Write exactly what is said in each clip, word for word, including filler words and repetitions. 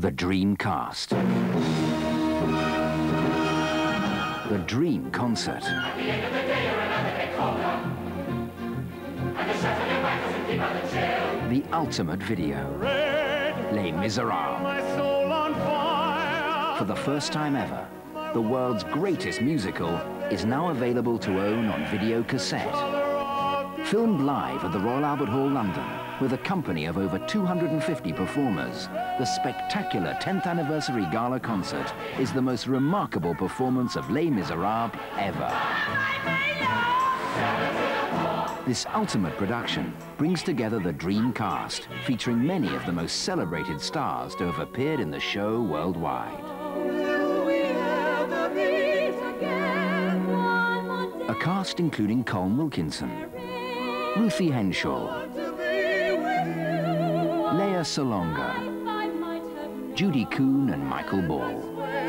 The Dream Cast. The Dream Concert. The ultimate video. Les Miserables. For the first time ever, the world's greatest musical is now available to own on video cassette. Filmed live at the Royal Albert Hall, London, with a company of over two hundred fifty performers, the spectacular tenth anniversary gala concert is the most remarkable performance of Les Miserables ever. This ultimate production brings together the Dream Cast, featuring many of the most celebrated stars to have appeared in the show worldwide. A cast including Colm Wilkinson, Ruthie Henshaw, Lea Salonga, Judy Kuhn and Michael Ball.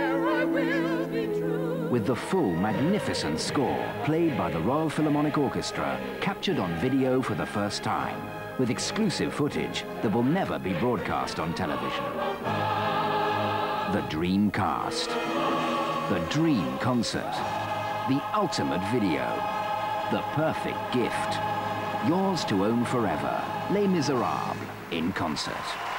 With the full magnificent score played by the Royal Philharmonic Orchestra, captured on video for the first time, with exclusive footage that will never be broadcast on television. The Dream Cast. The Dream Concert. The ultimate video. The perfect gift. Yours to own forever. Les Miserables in concert.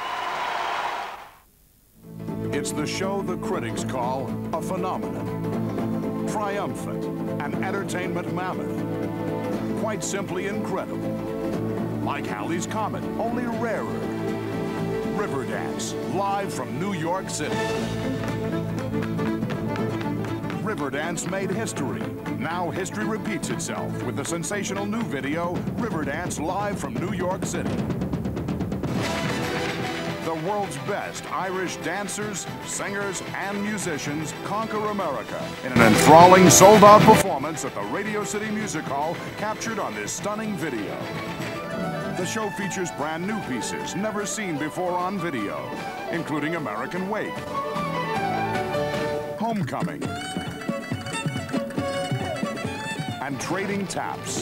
It's the show the critics call a phenomenon. Triumphant, an entertainment mammoth. Quite simply incredible. Like Halley's Comet, only rarer. Riverdance, live from New York City. Riverdance made history. Now history repeats itself with the sensational new video, Riverdance live from New York City. The world's best Irish dancers, singers, and musicians conquer America in an enthralling, sold-out performance at the Radio City Music Hall, captured on this stunning video. The show features brand new pieces never seen before on video, including American Wake, Homecoming, and Trading Taps.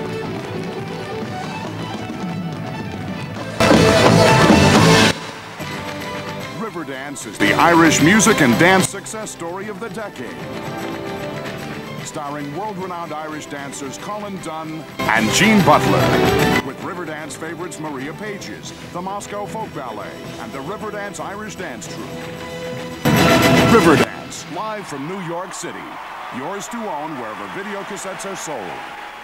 Riverdance is the Irish music and dance success story of the decade. Starring world-renowned Irish dancers Colin Dunn and Gene Butler. With Riverdance favorites Maria Pages, the Moscow Folk Ballet, and the Riverdance Irish Dance Troupe. Riverdance, live from New York City. Yours to own wherever video cassettes are sold.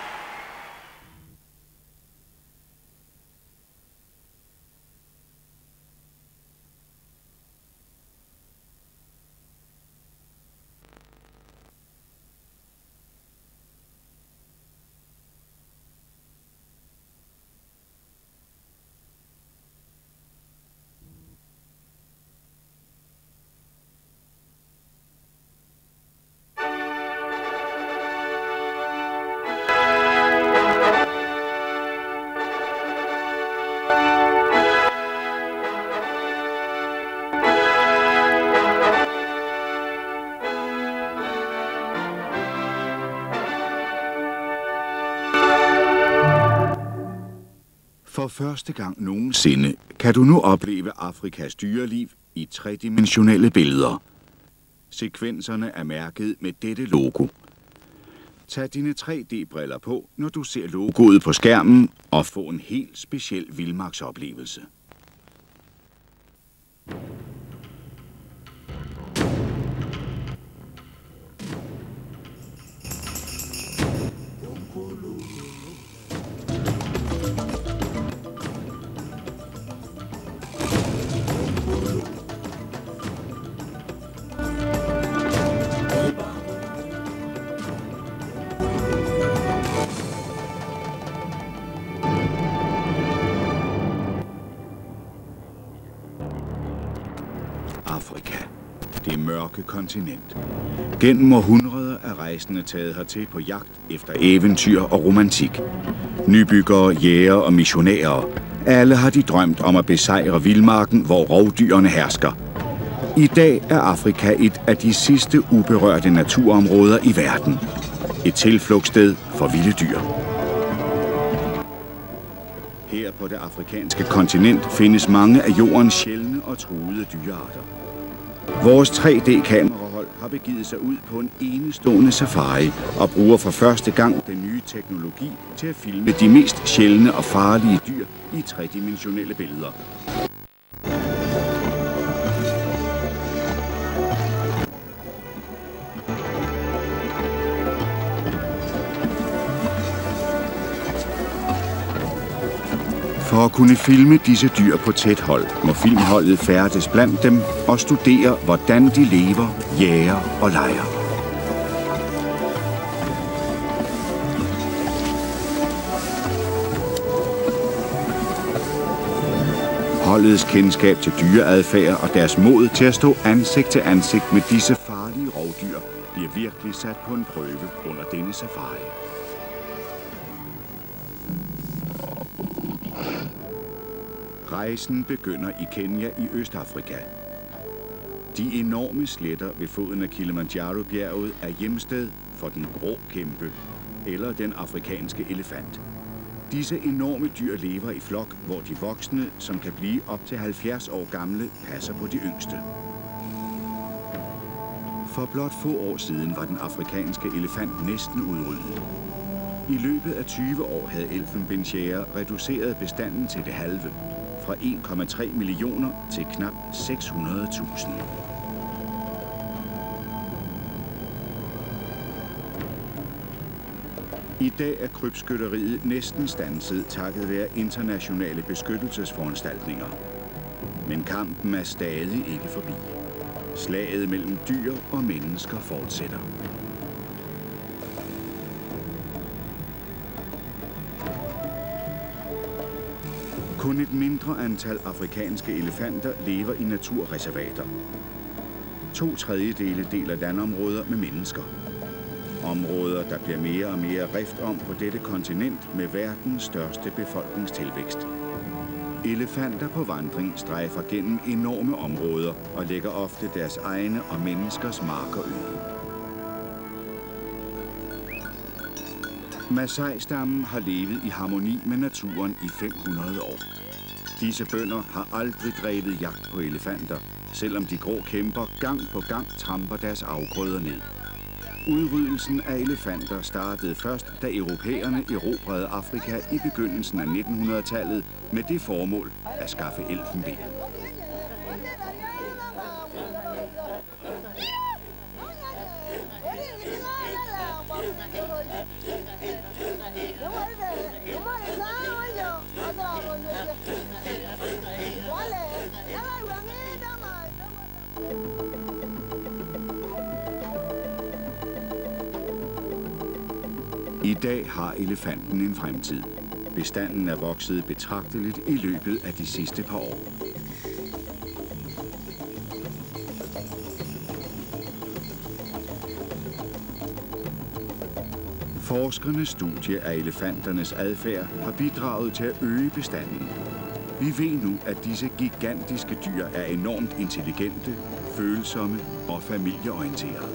For første gang nogensinde kan du nu opleve Afrikas dyreliv i tredimensionelle billeder. Sekvenserne er mærket med dette logo. Tag dine tre D-briller på, når du ser logoet på skærmen, og få en helt speciel vildmarksoplevelse. Afrika. Det mørke kontinent. Gennem århundreder er rejsende taget hertil på jagt efter eventyr og romantik. Nybyggere, jægere og missionærer. Alle har de drømt om at besejre vildmarken, hvor rovdyrene hersker. I dag er Afrika et af de sidste uberørte naturområder i verden. Et tilflugtssted for vilde dyr. Her på det afrikanske kontinent findes mange af jordens sjældne og truede dyrearter. Vores tre D-kamerahold har begivet sig ud på en enestående safari og bruger for første gang den nye teknologi til at filme de mest sjældne og farlige dyr i tredimensionelle billeder. For at kunne filme disse dyr på tæt hold, må filmholdet færdes blandt dem og studere, hvordan de lever, jager og leger. Holdets kendskab til dyreadfærd og deres mod til at stå ansigt til ansigt med disse farlige rovdyr bliver virkelig sat på en prøve under denne safari. Rejsen begynder i Kenya i Østafrika. De enorme sletter ved foden af Kilimanjaro-bjerget er hjemsted for den grå kæmpe, eller den afrikanske elefant. Disse enorme dyr lever i flok, hvor de voksne, som kan blive op til halvfjerds år gamle, passer på de yngste. For blot få år siden var den afrikanske elefant næsten udryddet. I løbet af tyve år havde elfenbensjægere reduceret bestanden til det halve, fra en komma tre millioner til knap seks hundrede tusind. I dag er krybskytteriet næsten standset takket være internationale beskyttelsesforanstaltninger. Men kampen er stadig ikke forbi. Slaget mellem dyr og mennesker fortsætter. Kun et mindre antal afrikanske elefanter lever i naturreservater. To tredjedele deler landområder med mennesker. Områder, der bliver mere og mere rift om på dette kontinent med verdens største befolkningstilvækst. Elefanter på vandring strejfer gennem enorme områder og lægger ofte deres egne og menneskers marker øde. Masai-stammen har levet i harmoni med naturen i fem hundrede år. Disse bønder har aldrig drevet jagt på elefanter, selvom de grå kæmper gang på gang tramper deres afgrøder ned. Udryddelsen af elefanter startede først, da europæerne erobrede Afrika i begyndelsen af nitten hundrede-tallet med det formål at skaffe elfenben. I dag har elefanten en fremtid. Bestanden er vokset betragteligt i løbet af de sidste par år. Forskernes studie af elefanternes adfærd har bidraget til at øge bestanden. Vi ved nu, at disse gigantiske dyr er enormt intelligente, følsomme og familieorienterede.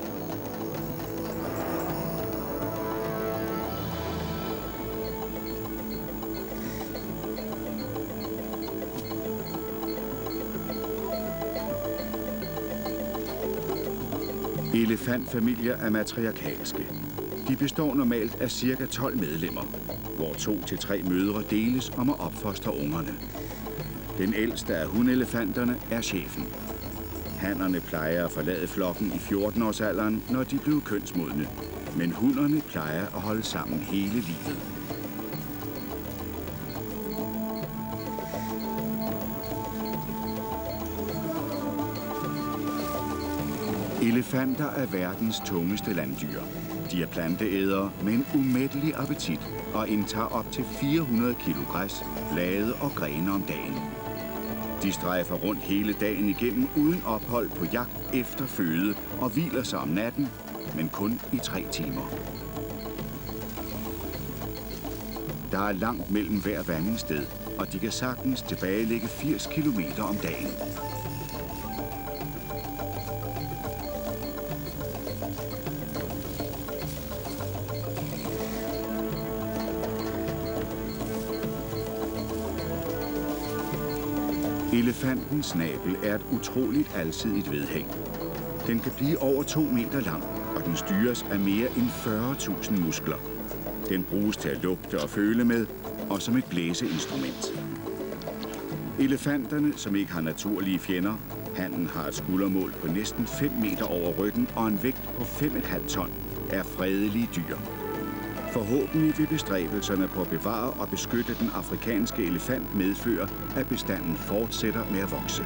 Elefantfamilier er matriarkalske. De består normalt af cirka tolv medlemmer, hvor to til tre mødre deles om at opfostre ungerne. Den ældste af hunelefanterne er chefen. Hannerne plejer at forlade flokken i fjorten-årsalderen, når de bliver kønsmodne, men hunnerne plejer at holde sammen hele livet. Elefanter er verdens tungeste landdyr. De er planteædere med en umættelig appetit og indtager op til fire hundrede kilo græs, blade og grene om dagen. De strejfer rundt hele dagen igennem uden ophold på jagt efter føde og hviler sig om natten, men kun i tre timer. Der er langt mellem hver vandingssted, og de kan sagtens tilbagelægge firs kilometer om dagen. Elefantens snabel er et utroligt alsidigt vedhæng. Den kan blive over to meter lang, og den styres af mere end fyrre tusind muskler. Den bruges til at lugte og føle med, og som et blæseinstrument. Elefanterne, som ikke har naturlige fjender, hannen har et skuldermål på næsten fem meter over ryggen og en vægt på fem komma fem ton, er fredelige dyr. Forhåbentlig vil bestræbelserne på at bevare og beskytte den afrikanske elefant medføre, at bestanden fortsætter med at vokse.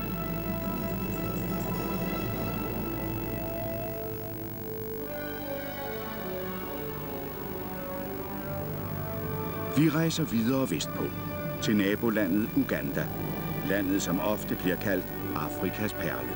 Vi rejser videre vestpå, til nabolandet Uganda. Landet, som ofte bliver kaldt Afrikas perle.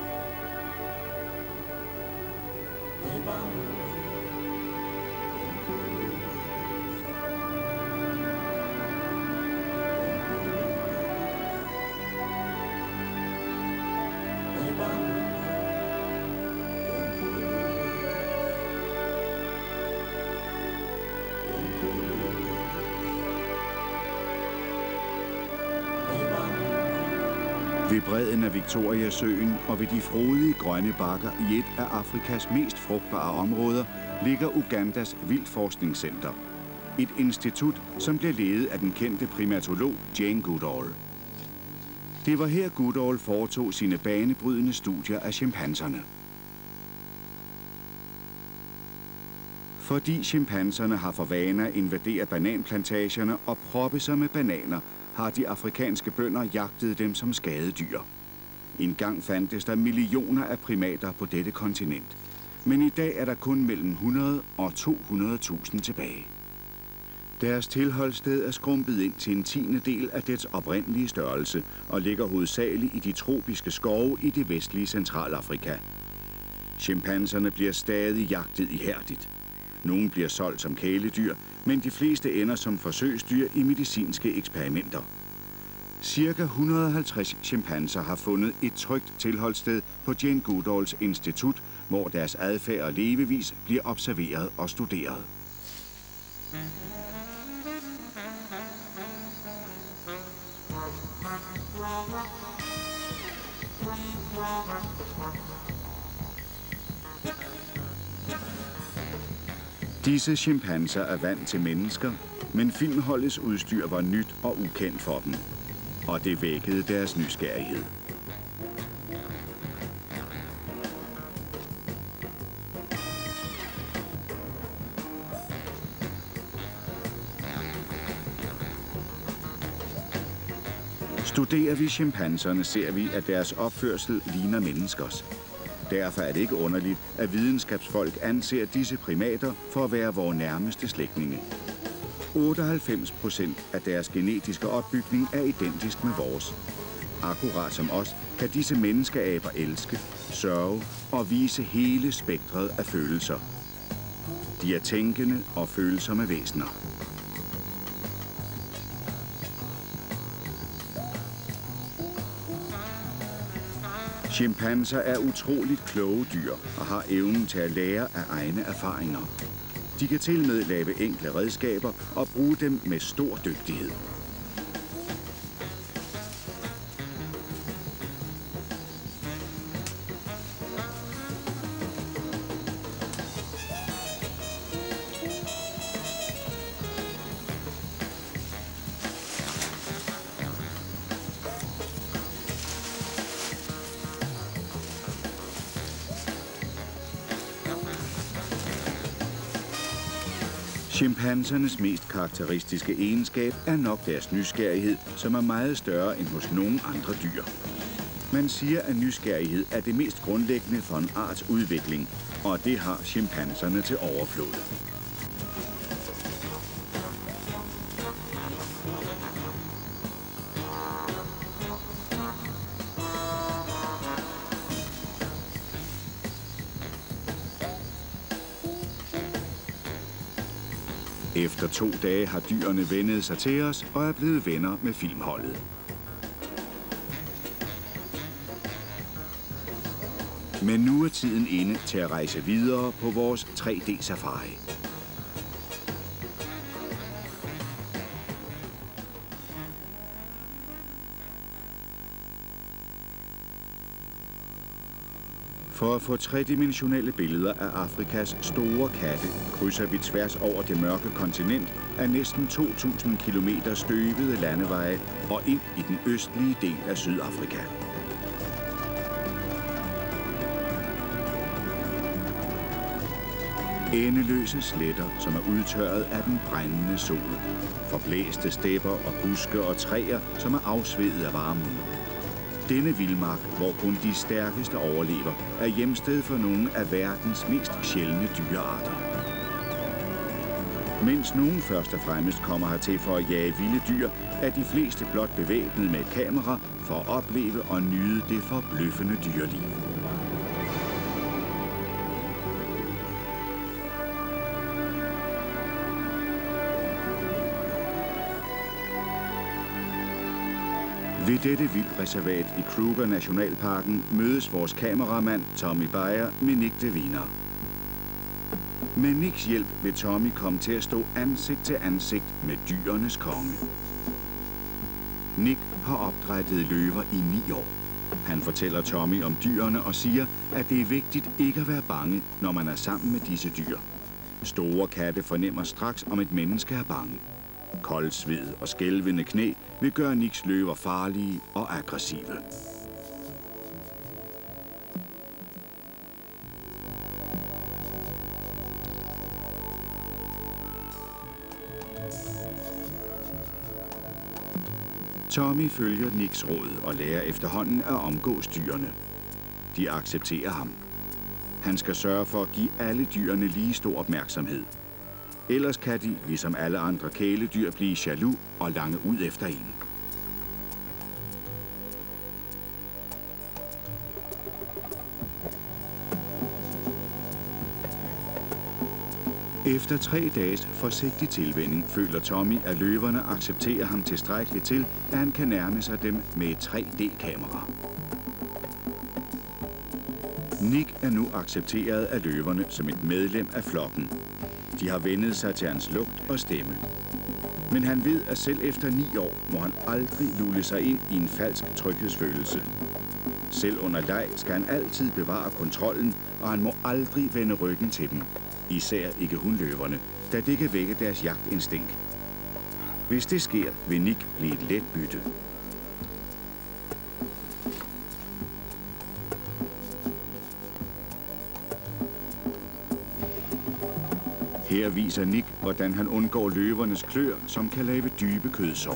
Ved bredden af Victoriasøen og ved de frodige grønne bakker i et af Afrikas mest frugtbare områder ligger Ugandas Vildtforskningscenter. Et institut, som bliver ledet af den kendte primatolog Jane Goodall. Det var her Goodall foretog sine banebrydende studier af chimpanserne. Fordi chimpanserne har for vane at invadere bananplantagerne og proppe sig med bananer, har de afrikanske bønder jagtet dem som skadedyr. En gang fandtes der millioner af primater på dette kontinent, men i dag er der kun mellem hundrede og to hundrede tusind tilbage. Deres tilholdssted er skrumpet ind til en tiende del af dets oprindelige størrelse og ligger hovedsageligt i de tropiske skove i det vestlige Centralafrika. Chimpanserne bliver stadig jagtet ihærdigt. Nogle bliver solgt som kæledyr, men de fleste ender som forsøgsdyr i medicinske eksperimenter. Cirka et hundrede og halvtreds chimpanser har fundet et trygt tilholdssted på Jane Goodalls institut, hvor deres adfærd og levevis bliver observeret og studeret. Disse chimpanser er vant til mennesker, men filmholdets udstyr var nyt og ukendt for dem, og det vækkede deres nysgerrighed. Studerer vi chimpanserne, ser vi, at deres opførsel ligner menneskers. Derfor er det ikke underligt, at videnskabsfolk anser disse primater for at være vores nærmeste slægtninge. otteoghalvfems procent af deres genetiske opbygning er identisk med vores. Akkurat som os kan disse menneskeaber elske, sørge og vise hele spektret af følelser. De er tænkende og følsomme væsener. Chimpanser er utroligt kloge dyr og har evnen til at lære af egne erfaringer. De kan til med lave enkle redskaber og bruge dem med stor dygtighed. Chimpansernes mest karakteristiske egenskab er nok deres nysgerrighed, som er meget større end hos nogen andre dyr. Man siger, at nysgerrighed er det mest grundlæggende for en arts udvikling, og det har chimpanserne til overflod. Efter to dage har dyrene vænnet sig til os og er blevet venner med filmholdet. Men nu er tiden inde til at rejse videre på vores tre D-safari. For at få tredimensionelle billeder af Afrikas store katte, krydser vi tværs over det mørke kontinent af næsten to tusind kilometer støvede landeveje og ind i den østlige del af Sydafrika. Endeløse sletter, som er udtørret af den brændende sol. Forblæste stepper og buske og træer, som er afsvedet af varmen. Denne vildmark, hvor kun de stærkeste overlever, er hjemsted for nogle af verdens mest sjældne dyrearter. Mens nogen først og fremmest kommer hertil for at jage vilde dyr, er de fleste blot bevæbnet med et kamera for at opleve og nyde det forbløffende dyreliv. Ved dette vildreservat i Kruger Nationalparken mødes vores kameramand Tommy Beyer med Nick DeVina. Med Nicks hjælp vil Tommy komme til at stå ansigt til ansigt med dyrenes konge. Nick har opdrættet løver i ni år. Han fortæller Tommy om dyrene og siger, at det er vigtigt ikke at være bange, når man er sammen med disse dyr. Store katte fornemmer straks, om et menneske er bange. Kold sved og skælvende knæ vil gøre Nicks løver farlige og aggressive. Tommy følger Nicks råd og lærer efterhånden at omgås dyrene. De accepterer ham. Han skal sørge for at give alle dyrene lige stor opmærksomhed. Ellers kan de, ligesom alle andre kæledyr, blive jaloux og lange ud efter en. Efter tre dages forsigtig tilvænning føler Tommy, at løverne accepterer ham tilstrækkeligt til, at han kan nærme sig dem med et tre D-kamera. Nick er nu accepteret af løverne som et medlem af flokken. De har vendet sig til hans lugt og stemme. Men han ved, at selv efter ni år må han aldrig lulle sig ind i en falsk tryghedsfølelse. Selv under leg skal han altid bevare kontrollen, og han må aldrig vende ryggen til dem. Især ikke hunløverne, da det kan vække deres jagtinstinkt. Hvis det sker, vil Nick blive et let bytte. Her viser Nick, hvordan han undgår løvernes klør, som kan lave dybe kødsår.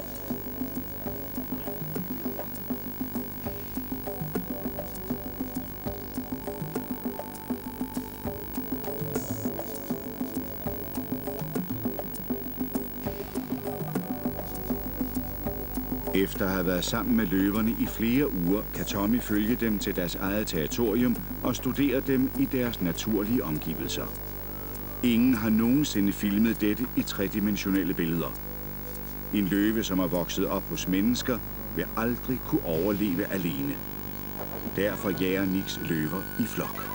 Efter at have været sammen med løverne i flere uger, kan Tommy følge dem til deres eget territorium og studere dem i deres naturlige omgivelser. Ingen har nogensinde filmet dette i tredimensionelle billeder. En løve, som er vokset op hos mennesker, vil aldrig kunne overleve alene. Derfor jager Nicks løver i flok.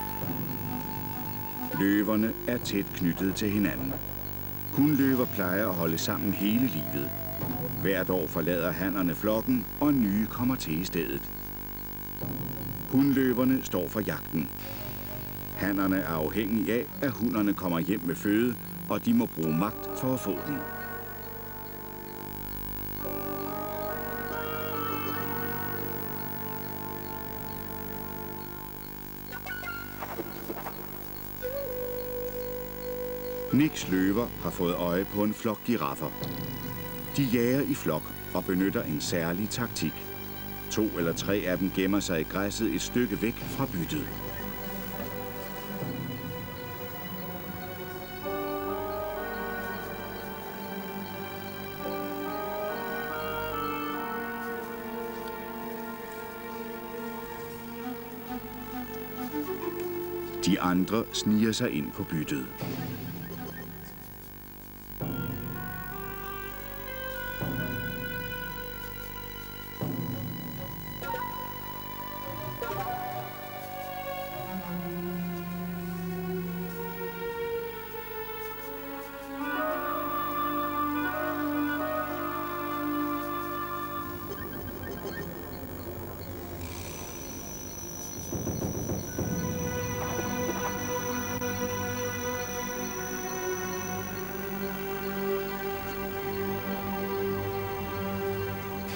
Løverne er tæt knyttet til hinanden. Hunløver plejer at holde sammen hele livet. Hvert år forlader hannerne flokken, og nye kommer til i stedet. Hunløverne står for jagten. Hannerne er afhængige af, at hunnerne kommer hjem med føde, og de må bruge magt for at få den. Nicks løver har fået øje på en flok giraffer. De jager i flok og benytter en særlig taktik. To eller tre af dem gemmer sig i græsset et stykke væk fra byttet. De andre sniger sig ind på byttet.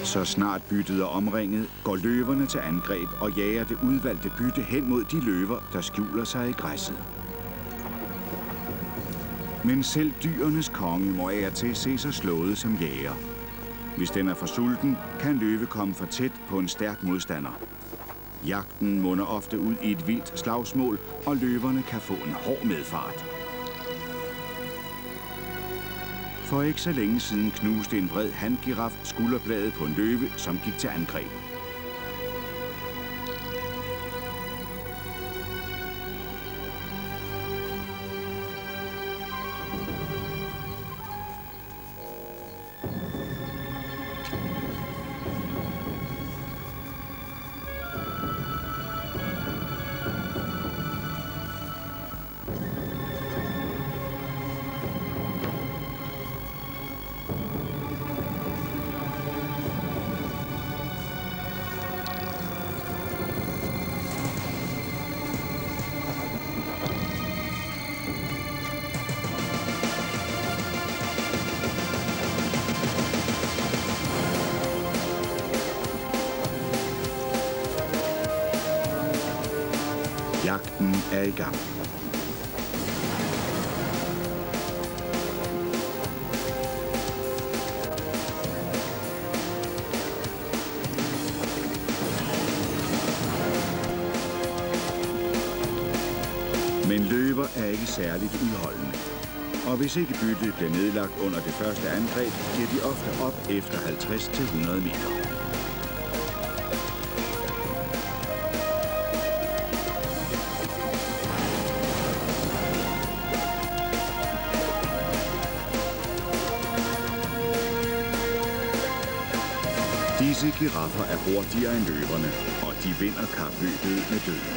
Så snart byttet er omringet, går løverne til angreb og jager det udvalgte bytte hen mod de løver, der skjuler sig i græsset. Men selv dyrenes konge må af og til se sig slået som jæger. Hvis den er for sulten, kan en løve komme for tæt på en stærk modstander. Jagten munder ofte ud i et vildt slagsmål, og løverne kan få en hård medfart. For ikke så længe siden knuste en vred hangiraf skulderbladet på en løve, som gik til angreb. Jagten er i gang. Men løver er ikke særligt udholdende. Og hvis ikke byttet bliver nedlagt under det første angreb, giver de ofte op efter halvtreds til hundrede meter. Disse giraffer er hurtigere end løverne, og de vinder kapløbet med døden.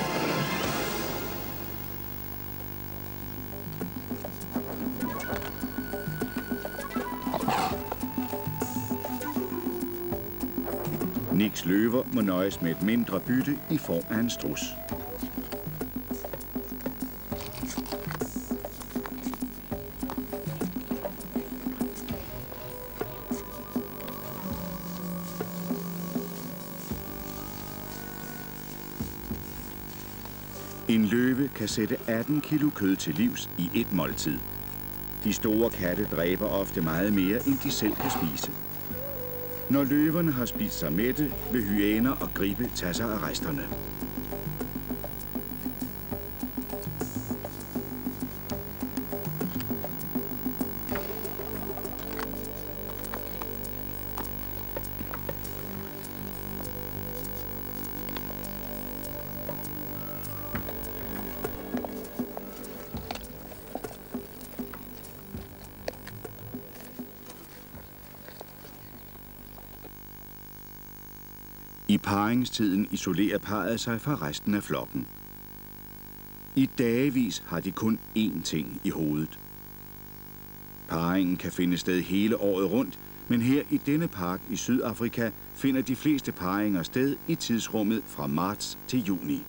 Nicks løver må nøjes med et mindre bytte i form af en struds. En løve kan sætte atten kilo kød til livs i et måltid. De store katte dræber ofte meget mere, end de selv kan spise. Når løverne har spist sig mætte, vil hyæner og gribe tage sig af resterne. I parringstiden isolerer parret sig fra resten af flokken. I dagevis har de kun én ting i hovedet. Parringen kan finde sted hele året rundt, men her i denne park i Sydafrika finder de fleste parringer sted i tidsrummet fra marts til juni.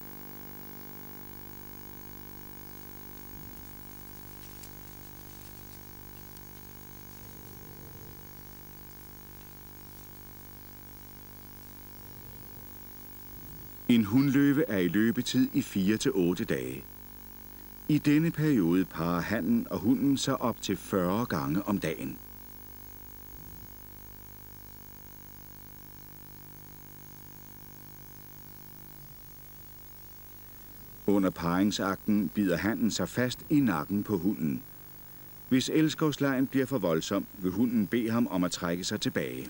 En hunløve er i løbetid i fire til otte dage. I denne periode parrer hannen og hunden sig op til fyrre gange om dagen. Under parringsakten bider hannen sig fast i nakken på hunden. Hvis elskovslegen bliver for voldsom, vil hunden bede ham om at trække sig tilbage.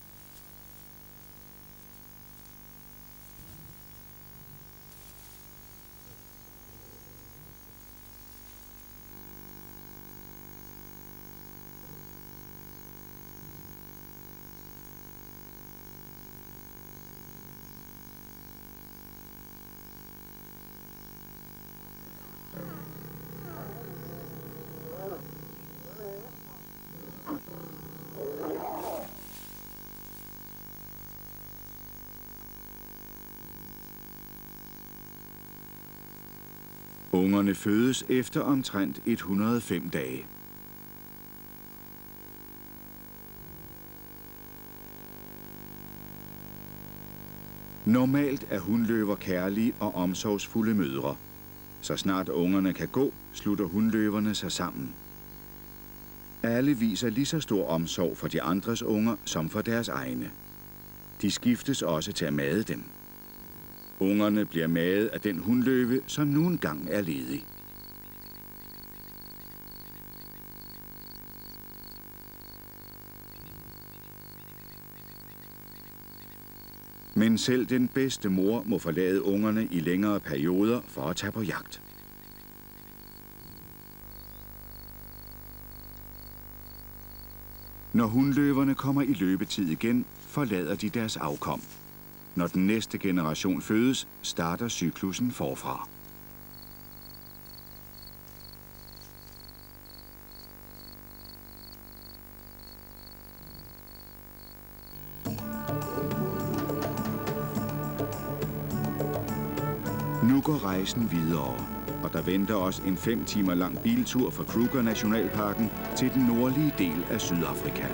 Ungerne fødes efter omtrent et hundrede og fem dage. Normalt er hunløver kærlige og omsorgsfulde mødre. Så snart ungerne kan gå, slutter hunløverne sig sammen. Alle viser lige så stor omsorg for de andres unger som for deres egne. De skiftes også til at made dem. Ungerne bliver madet af den hunløve, som nu engang er ledig. Men selv den bedste mor må forlade ungerne i længere perioder for at tage på jagt. Når hunløverne kommer i løbetid igen, forlader de deres afkom. Når den næste generation fødes, starter cyklussen forfra. Nu går rejsen videre, og der venter os en fem timer lang biltur fra Kruger Nationalparken til den nordlige del af Sydafrika.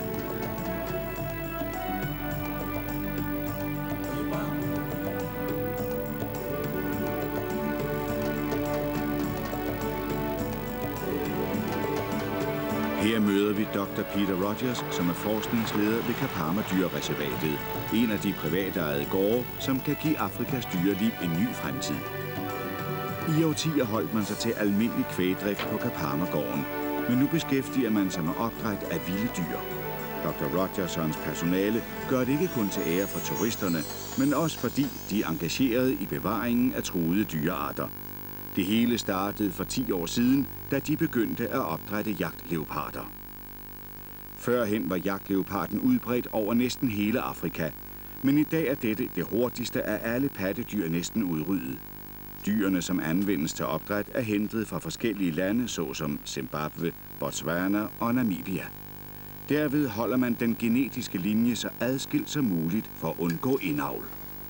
Her møder vi doktor Peter Rogers, som er forskningsleder ved Kapama Dyrereservatet, en af de privatejede gårde, som kan give Afrikas dyreliv en ny fremtid. I årtier holdt man sig til almindelig kvægdrift på Kapama-gården, men nu beskæftiger man sig med opdræt af vilde dyr. doktor Rogers og hans personale gør det ikke kun til ære for turisterne, men også fordi de er engageret i bevaringen af truede dyrearter. Det hele startede for ti år siden, da de begyndte at opdrætte jagtleoparder. Førhen var jagtleoparden udbredt over næsten hele Afrika, men i dag er dette det hurtigste af alle pattedyr næsten udryddet. Dyrene, som anvendes til opdræt, er hentet fra forskellige lande, såsom Zimbabwe, Botswana og Namibia. Derved holder man den genetiske linje så adskilt som muligt for at undgå indavl.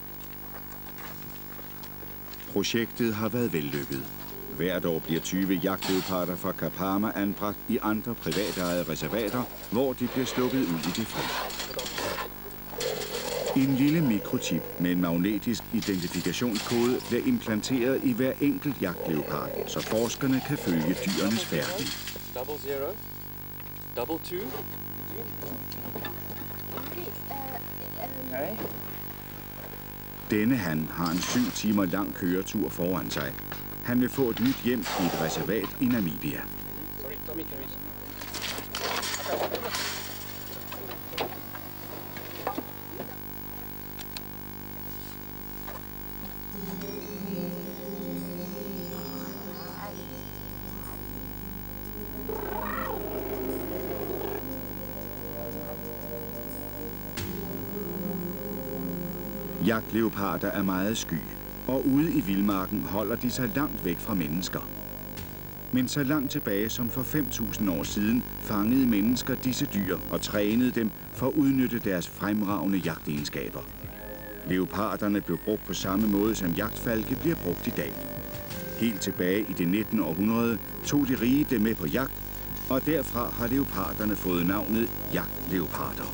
Projektet har været vellykket. Hvert år bliver tyve jagtleoparder fra Kapama anbragt i andre privatejede reservater, hvor de bliver sluppet ud i det fri. En lille mikrochip med en magnetisk identifikationskode bliver implanteret i hver enkelt jagtleopard, så forskerne kan følge dyrenes færden. Double zero, double two. Okay. Denne han har en syv timer lang køretur foran sig. Han vil få et nyt hjem i et reservat i Namibia. Sorry, Tommy, can we... Jagtleoparder er meget sky, og ude i vildmarken holder de sig langt væk fra mennesker. Men så langt tilbage som for fem tusind år siden fangede mennesker disse dyr og trænede dem for at udnytte deres fremragende jagtegenskaber. Leoparderne blev brugt på samme måde som jagtfalke bliver brugt i dag. Helt tilbage i det nittende århundrede tog de rige dem med på jagt, og derfra har leoparderne fået navnet jagtleoparder.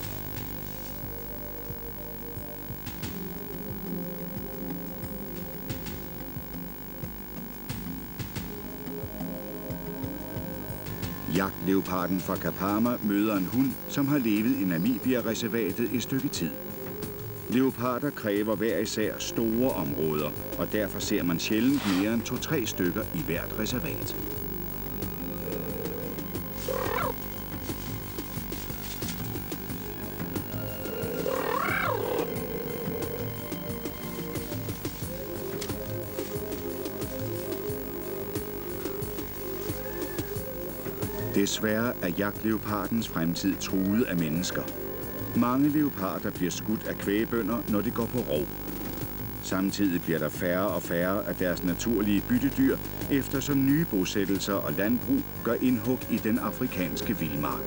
Jagtleoparden fra Kapama møder en hund, som har levet i Namibia-reservatet et stykke tid. Leoparder kræver hver især store områder, og derfor ser man sjældent mere end to-tre stykker i hvert reservat. Desværre er jagtleopardens fremtid truet af mennesker. Mange leoparder bliver skudt af kvægbønder, når de går på rov. Samtidig bliver der færre og færre af deres naturlige byttedyr, eftersom nye bosættelser og landbrug gør indhug i den afrikanske vildmark.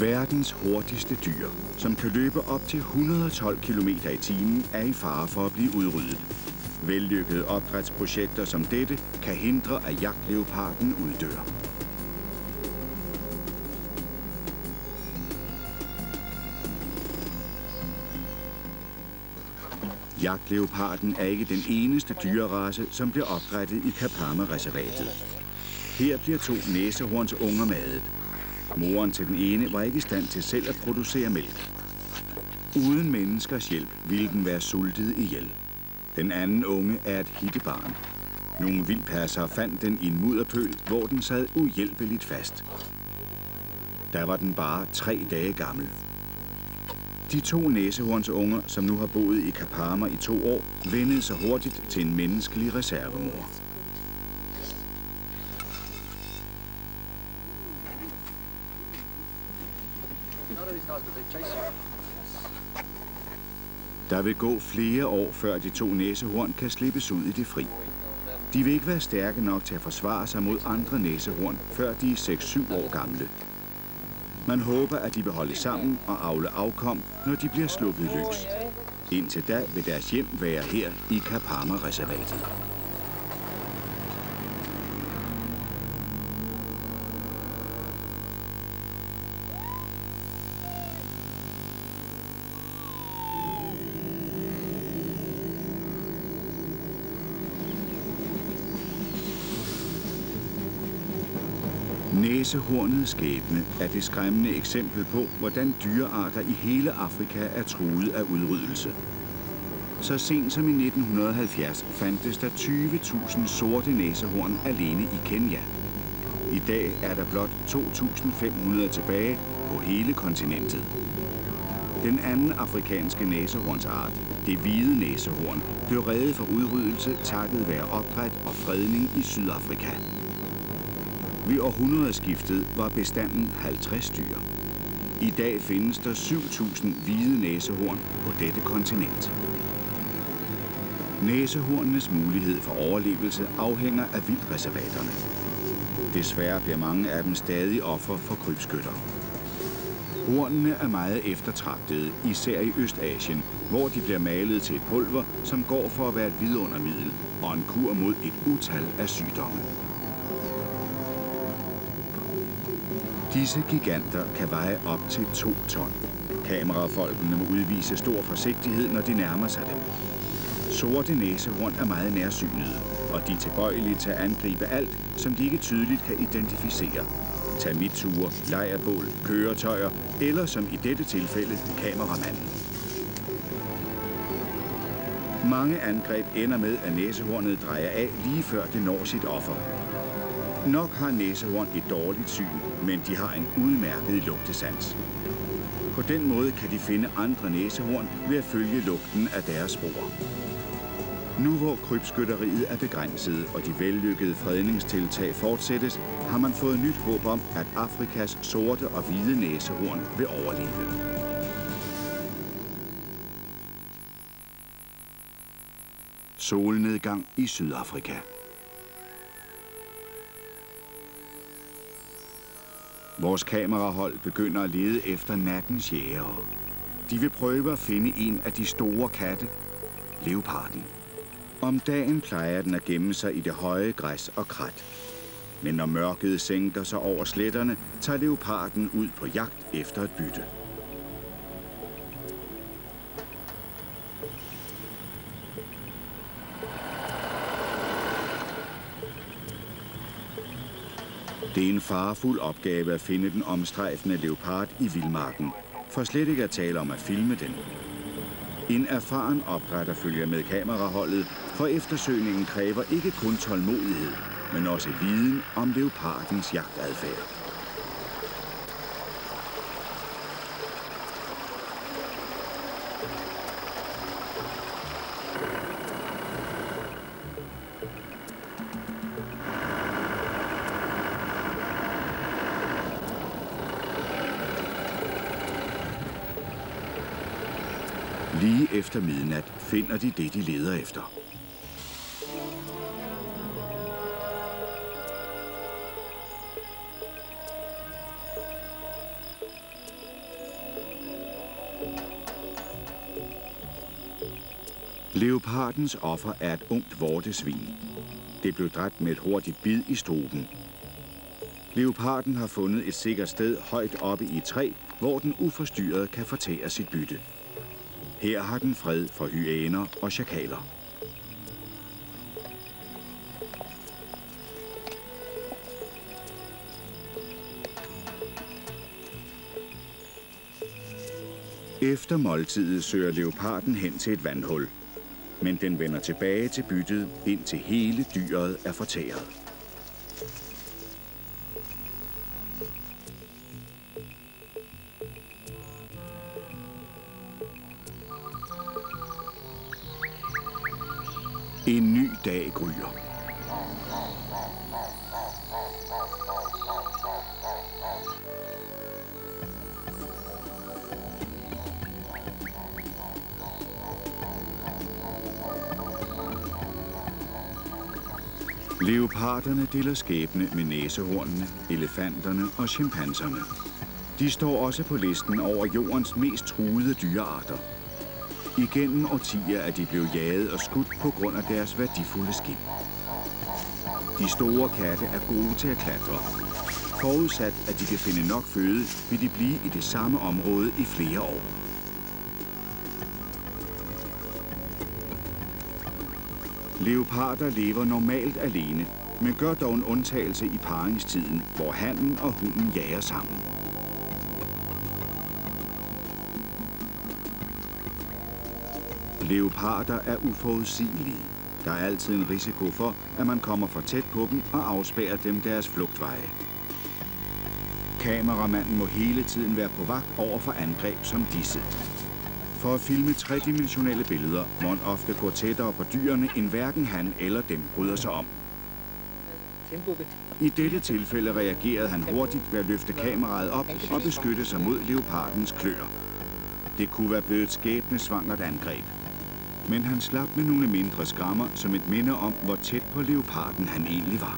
Verdens hurtigste dyr, som kan løbe op til et hundrede og tolv kilometer i timen, er i fare for at blive udryddet. Vellykkede opdrætsprojekter som dette kan hindre, at jagtleoparden uddør. Jagtleoparden er ikke den eneste dyrerace, som bliver opdrættet i Kapama-reservatet. Her bliver to næsehornsunger madet. Moren til den ene var ikke i stand til selv at producere mælk. Uden menneskers hjælp ville den være sultet ihjel. Den anden unge er et hittebarn. Nogle vildpassere fandt den i en mudderpøl, hvor den sad uhjælpeligt fast. Der var den bare tre dage gammel. De to næsehornsunger, som nu har boet i Kapama i to år, vendede sig hurtigt til en menneskelig reservemor. Der vil gå flere år, før de to næsehorn kan slippes ud i det fri. De vil ikke være stærke nok til at forsvare sig mod andre næsehorn, før de er seks syv år gamle. Man håber, at de vil holde sammen og avle afkom, når de bliver sluppet løs. Indtil da vil deres hjem være her i Kapama-reservatet. Næsehornets skæbne er det skræmmende eksempel på, hvordan dyrearter i hele Afrika er truet af udryddelse. Så sent som i nitten halvfjerds fandtes der tyve tusind sorte næsehorn alene i Kenya. I dag er der blot to tusind fem hundrede tilbage på hele kontinentet. Den anden afrikanske næsehornsart, det hvide næsehorn, blev reddet fra udryddelse takket være opdræt og fredning i Sydafrika. Ved århundredeskiftet var bestanden halvtreds dyr. I dag findes der syv tusind hvide næsehorn på dette kontinent. Næsehornenes mulighed for overlevelse afhænger af vildtreservaterne. Desværre bliver mange af dem stadig offer for krybskytter. Hornene er meget eftertragtede, især i Østasien, hvor de bliver malet til et pulver, som går for at være et vidundermiddel og en kur mod et utal af sygdomme. Disse giganter kan veje op til to ton. Kamerafolkene må udvise stor forsigtighed, når de nærmer sig dem. Sorte næsehorn er meget nærsynede, og de er tilbøjelige til at angribe alt, som de ikke tydeligt kan identificere. Termitture, lejrbål, køretøjer eller som i dette tilfælde kameramanden. Mange angreb ender med, at næsehornet drejer af lige før det når sit offer. Nok har næsehorn et dårligt syn, men de har en udmærket lugtesans. På den måde kan de finde andre næsehorn ved at følge lugten af deres spor. Nu hvor krybskytteriet er begrænset og de vellykkede fredningstiltag fortsættes, har man fået nyt håb om, at Afrikas sorte og hvide næsehorn vil overleve. Solnedgang i Sydafrika. Vores kamerahold begynder at lede efter nattens jægere. De vil prøve at finde en af de store katte, leoparden. Om dagen plejer den at gemme sig i det høje græs og krat. Men når mørket sænker sig over sletterne, tager leoparden ud på jagt efter et bytte. Det er en farefuld opgave at finde den omstrejfende leopard i vildmarken, for slet ikke at tale om at filme den. En erfaren opdrætter følger med kameraholdet, for eftersøgningen kræver ikke kun tålmodighed, men også viden om leopardens jagtadfærd. Lige efter midnat finder de det, de leder efter. Leopardens offer er et ungt vortesvin. Det blev dræbt med et hurtigt bid i struben. Leoparden har fundet et sikkert sted højt oppe i et træ, hvor den uforstyrret kan fortære sit bytte. Her har den fred for hyæner og sjakaler. Efter måltidet søger leoparden hen til et vandhul. Men den vender tilbage til byttet, indtil hele dyret er fortæret. En ny dag gryer. Leoparderne deler skæbne med næsehornene, elefanterne og chimpanserne. De står også på listen over jordens mest truede dyrearter. Igennem årtier er de blevet jaget og skudt på grund af deres værdifulde skind. De store katte er gode til at klatre. Forudsat, at de kan finde nok føde, vil de blive i det samme område i flere år. Leoparder lever normalt alene, men gør dog en undtagelse i paringstiden, hvor hannen og hunden jager sammen. Leoparder er uforudsigelige. Der er altid en risiko for, at man kommer for tæt på dem og afspærrer dem deres flugtveje. Kameramanden må hele tiden være på vagt over for angreb som disse. For at filme tredimensionelle billeder må han ofte gå tættere på dyrene, end hverken han eller dem bryder sig om. I dette tilfælde reagerede han hurtigt ved at løfte kameraet op og beskytte sig mod leopardens kløer. Det kunne være blevet et skæbnesvangert angreb. Men han slap med nogle mindre skrammer som et minde om, hvor tæt på leoparden han egentlig var.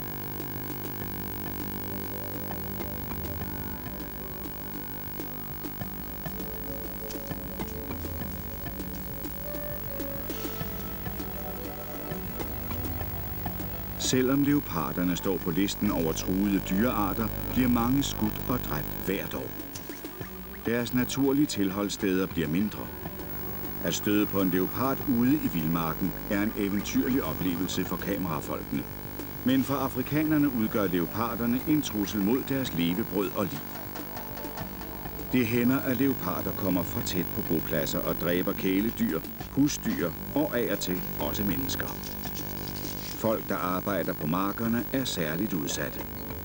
Selvom leoparderne står på listen over truede dyrearter, bliver mange skudt og dræbt hvert år. Deres naturlige tilholdssteder bliver mindre. At støde på en leopard ude i vildmarken er en eventyrlig oplevelse for kamerafolkene. Men for afrikanerne udgør leoparderne en trussel mod deres levebrød og liv. Det hænder, at leoparder kommer for tæt på bopladser og dræber kæledyr, husdyr og af og til også mennesker. Folk, der arbejder på markerne, er særligt udsatte.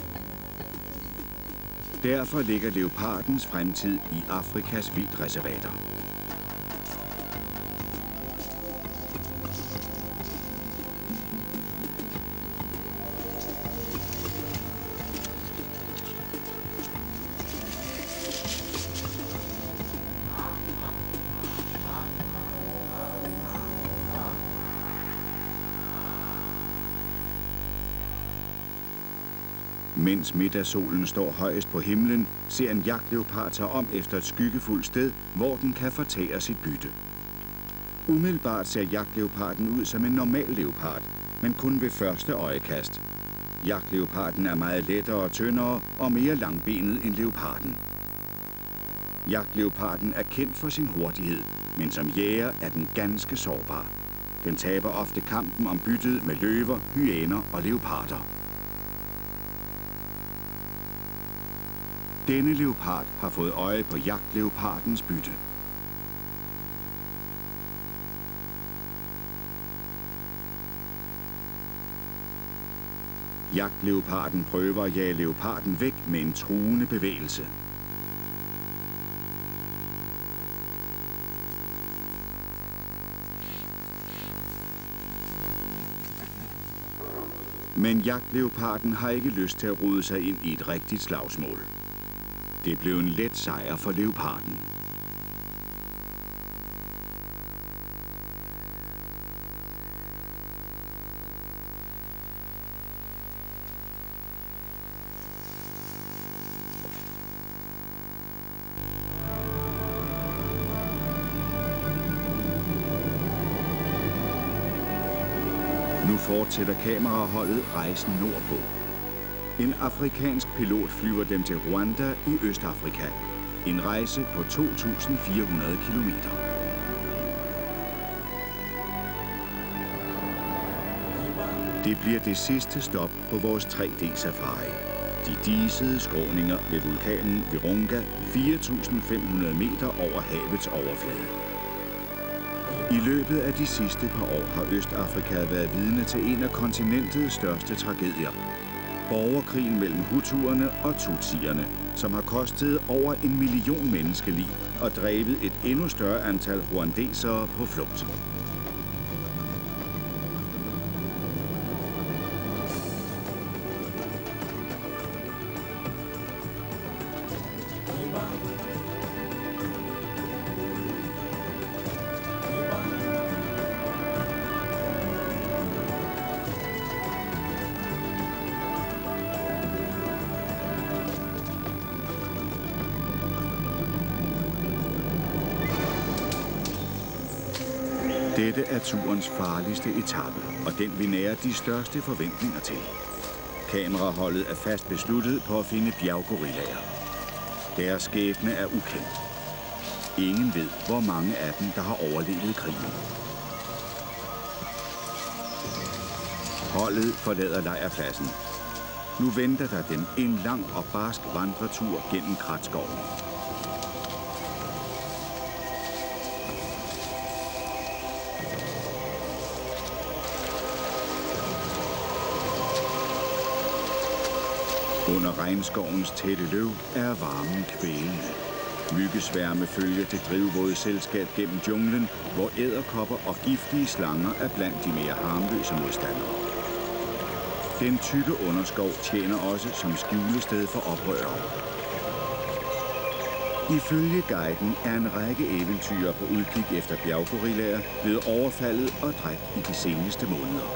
Derfor ligger leopardens fremtid i Afrikas vildtreservater. Mens middagssolen står højest på himlen, ser en jagtleopard sig om efter et skyggefuldt sted, hvor den kan fortære sit bytte. Umiddelbart ser jagtleoparden ud som en normal leopard, men kun ved første øjekast. Jagtleoparden er meget lettere og tyndere og mere langbenet end leoparden. Jagtleoparden er kendt for sin hurtighed, men som jæger er den ganske sårbar. Den taber ofte kampen om byttet med løver, hyæner og leoparder. Denne leopard har fået øje på jagtleopardens bytte. Jagtleoparden prøver at jage leoparden væk med en truende bevægelse. Men jagtleoparden har ikke lyst til at rode sig ind i et rigtigt slagsmål. Det blev en let sejr for leoparden. Nu fortsætter kameraholdet rejsen nordpå. En afrikansk pilot flyver dem til Rwanda i Østafrika. En rejse på to tusind fire hundrede kilometer. Det bliver det sidste stop på vores tre D-safari. De disede skråninger ved vulkanen Virunga, fire tusind fem hundrede meter over havets overflade. I løbet af de sidste par år har Østafrika været vidne til en af kontinentets største tragedier. Borgerkrigen mellem Hutuerne og Tutsierne, som har kostet over en million menneskeliv og drevet et endnu større antal rwandesere på flugt. Dette er turens farligste etape, og den vi nærer de største forventninger til. Kameraholdet er fast besluttet på at finde bjerggorillaer. Deres skæbne er ukendt. Ingen ved, hvor mange af dem, der har overlevet krigen. Holdet forlader lejrpladsen. Nu venter der dem en lang og barsk vandretur gennem kratskoven. Under regnskovens tætte løv er varmen kvælende. Myggesværme følger det drivvåde selskab gennem junglen, hvor edderkopper og giftige slanger er blandt de mere harmløse modstandere. Den tykke underskov tjener også som skjulested for oprørere. Ifølge guiden er en række eventyr på udkig efter bjerggorillaer blevet overfaldet og dræbt i de seneste måneder.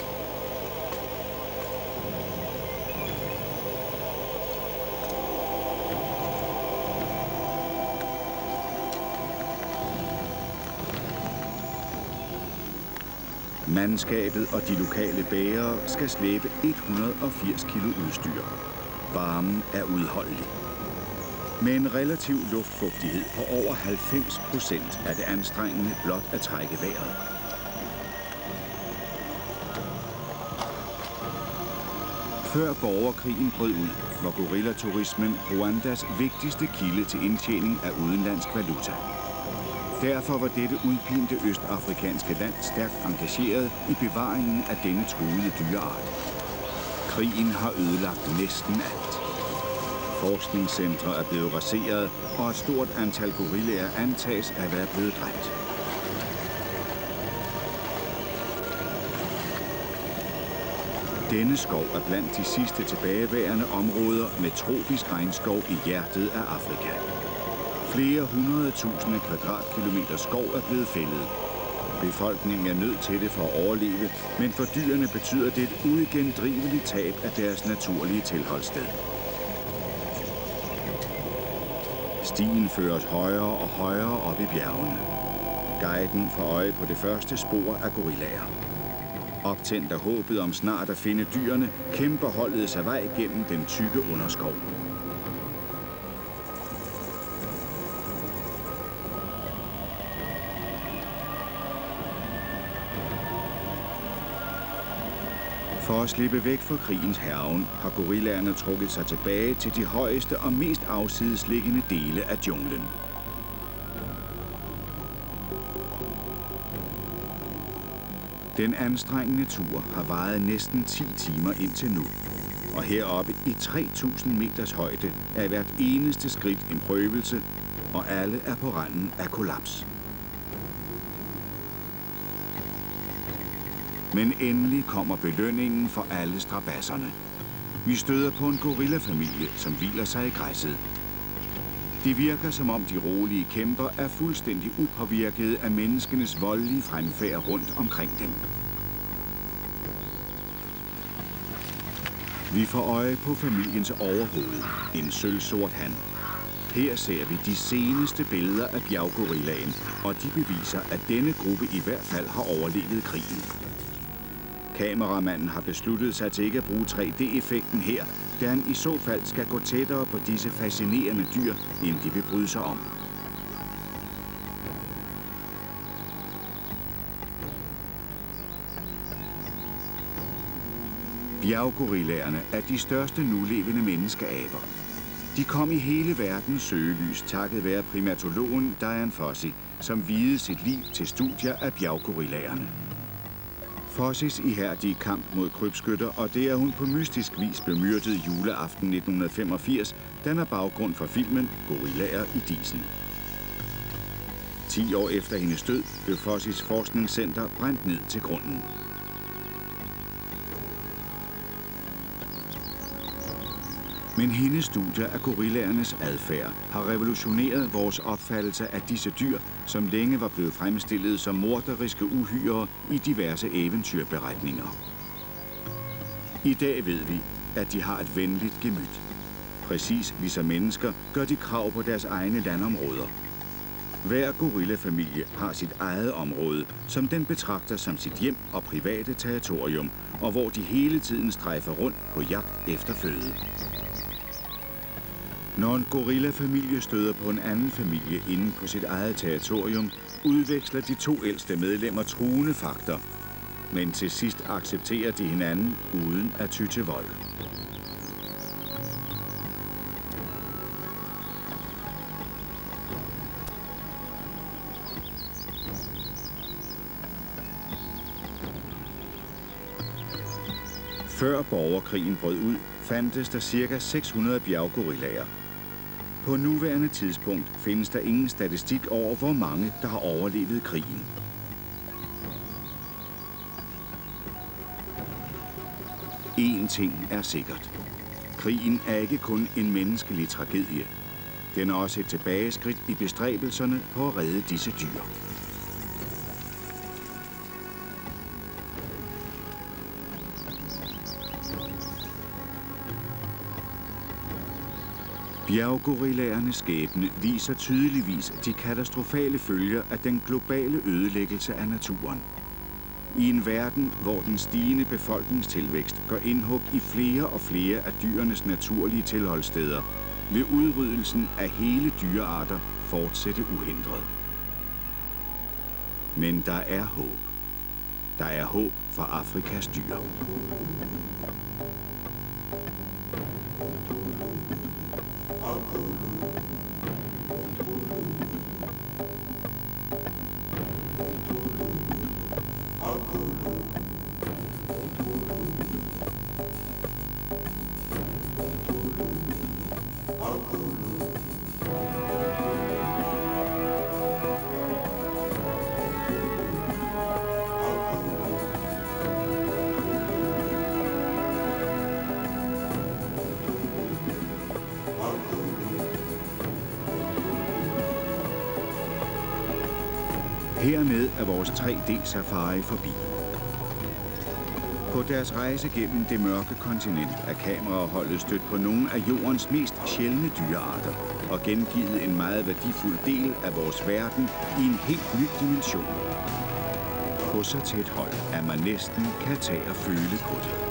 Mandskabet og de lokale bærere skal slæbe et hundrede og firs kilo udstyr. Varmen er udholdelig. Med en relativ luftfugtighed på over halvfems procent er det anstrengende blot at trække vejret. Før borgerkrigen brød ud, var gorillaturismen Rwandas vigtigste kilde til indtjening af udenlandsk valuta. Derfor var dette udpinte østafrikanske land stærkt engageret i bevaringen af denne truede dyreart. Krigen har ødelagt næsten alt. Forskningscentre er blevet raseret, og et stort antal gorillaer antages at være blevet dræbt. Denne skov er blandt de sidste tilbageværende områder med tropisk regnskov i hjertet af Afrika. Flere hundrede tusinde kvadratkilometer skov er blevet fældet. Befolkningen er nødt til det for at overleve, men for dyrene betyder det et uigendriveligt tab af deres naturlige tilholdssted. Stien føres højere og højere op i bjergene. Guiden får øje på det første spor af gorillaer. Optændt af håbet om snart at finde dyrene, kæmper holdet sig vej gennem den tykke underskov. For at slippe væk fra krigens hærgen har gorillaerne trukket sig tilbage til de højeste og mest afsidesliggende dele af junglen. Den anstrengende tur har varet næsten ti timer indtil nu, og heroppe i tre tusind meters højde er hvert eneste skridt en prøvelse, og alle er på randen af kollaps. Men endelig kommer belønningen for alle strabadserne. Vi støder på en gorillafamilie, som hviler sig i græsset. Det virker, som om de rolige kæmper er fuldstændig upåvirkede af menneskenes voldelige fremfærd rundt omkring dem. Vi får øje på familiens overhoved, en sølvsort han. Her ser vi de seneste billeder af bjerggorillaen, og de beviser, at denne gruppe i hvert fald har overlevet krigen. Kameramanden har besluttet sig til ikke at bruge tre D-effekten her, da han i så fald skal gå tættere på disse fascinerende dyr, end de vil bryde sig om. Bjerggorillaerne er de største nulevende menneskeaber. De kom i hele verdens søgelys takket være primatologen Dian Fossey, som viede sit liv til studier af bjerggorillaerne. Fosseys ihærdige kamp mod krybskytter, og det er hun på mystisk vis blev myrdet juleaften nitten femogfirs, danner baggrund for filmen Gorillaer i disen. Ti år efter hendes død blev Fosseys forskningscenter brændt ned til grunden. Men hendes studier af gorillaernes adfærd har revolutioneret vores opfattelse af disse dyr, som længe var blevet fremstillet som morderiske uhyrer i diverse eventyrberetninger. I dag ved vi, at de har et venligt gemyt. Præcis ligesom mennesker gør de krav på deres egne landområder. Hver gorillafamilie har sit eget område, som den betragter som sit hjem og private territorium, og hvor de hele tiden strejfer rundt på jagt efter føde. Når en gorillafamilie støder på en anden familie inde på sit eget territorium, udveksler de to ældste medlemmer truende fakter. Men til sidst accepterer de hinanden uden at ty til vold. Før borgerkrigen brød ud, fandtes der ca. seks hundrede bjerggorillaer. På nuværende tidspunkt findes der ingen statistik over, hvor mange der har overlevet krigen. En ting er sikkert. Krigen er ikke kun en menneskelig tragedie. Den er også et tilbageskridt i bestræbelserne på at redde disse dyr. Bjerggorillaernes skæbne viser tydeligvis de katastrofale følger af den globale ødelæggelse af naturen. I en verden, hvor den stigende befolkningstilvækst gør indhug i flere og flere af dyrenes naturlige tilholdssteder, vil udryddelsen af hele dyrearter fortsætte uhindret. Men der er håb. Der er håb for Afrikas dyr. Hermed er vores tre D-safari forbi. På deres rejse gennem det mørke kontinent er kameraholdet stødt på nogle af jordens mest sjældne dyrearter og gengivet en meget værdifuld del af vores verden i en helt ny dimension. På så tæt hold, at man næsten kan tage og føle på det.